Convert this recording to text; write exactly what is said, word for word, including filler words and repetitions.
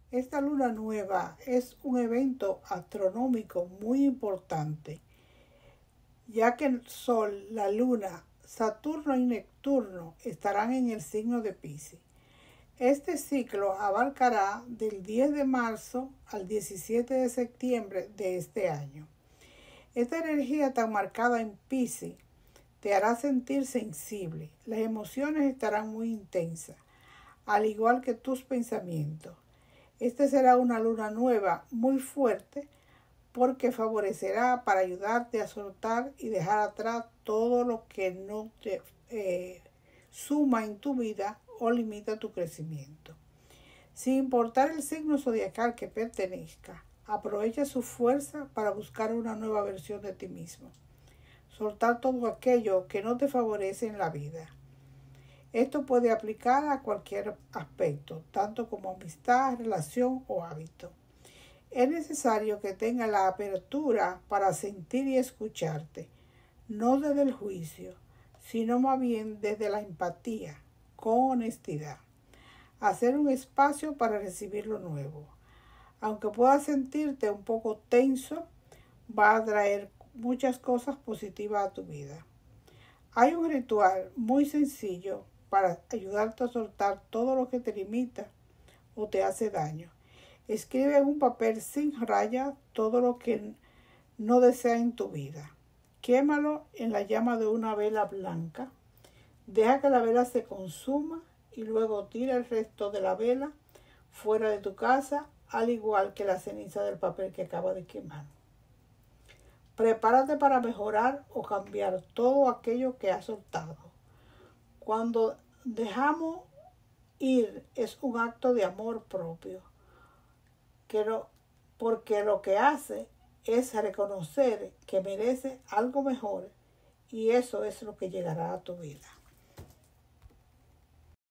Esta luna nueva es un evento astronómico muy importante, ya que el Sol, la Luna, Saturno y Neptuno estarán en el signo de Piscis. Este ciclo abarcará del diez de marzo al diecisiete de septiembre de este año. Esta energía tan marcada en Piscis te hará sentir sensible. Las emociones estarán muy intensas, al igual que tus pensamientos. Esta será una luna nueva muy fuerte porque favorecerá para ayudarte a soltar y dejar atrás todo lo que no te eh, suma en tu vida o limita tu crecimiento. Sin importar el signo zodiacal que pertenezca, aprovecha su fuerza para buscar una nueva versión de ti mismo. Soltar todo aquello que no te favorece en la vida. Esto puede aplicar a cualquier aspecto, tanto como amistad, relación o hábito. Es necesario que tengas la apertura para sentir y escucharte, no desde el juicio, sino más bien desde la empatía, con honestidad. Hacer un espacio para recibir lo nuevo. Aunque puedas sentirte un poco tenso, va a traer muchas cosas positivas a tu vida. Hay un ritual muy sencillo para ayudarte a soltar todo lo que te limita o te hace daño. Escribe en un papel sin raya todo lo que no deseas en tu vida. Quémalo en la llama de una vela blanca. Deja que la vela se consuma y luego tira el resto de la vela fuera de tu casa, al igual que la ceniza del papel que acaba de quemar. Prepárate para mejorar o cambiar todo aquello que has soltado. Cuando dejamos ir es un acto de amor propio, que no, porque lo que hace es reconocer que merece algo mejor y eso es lo que llegará a tu vida.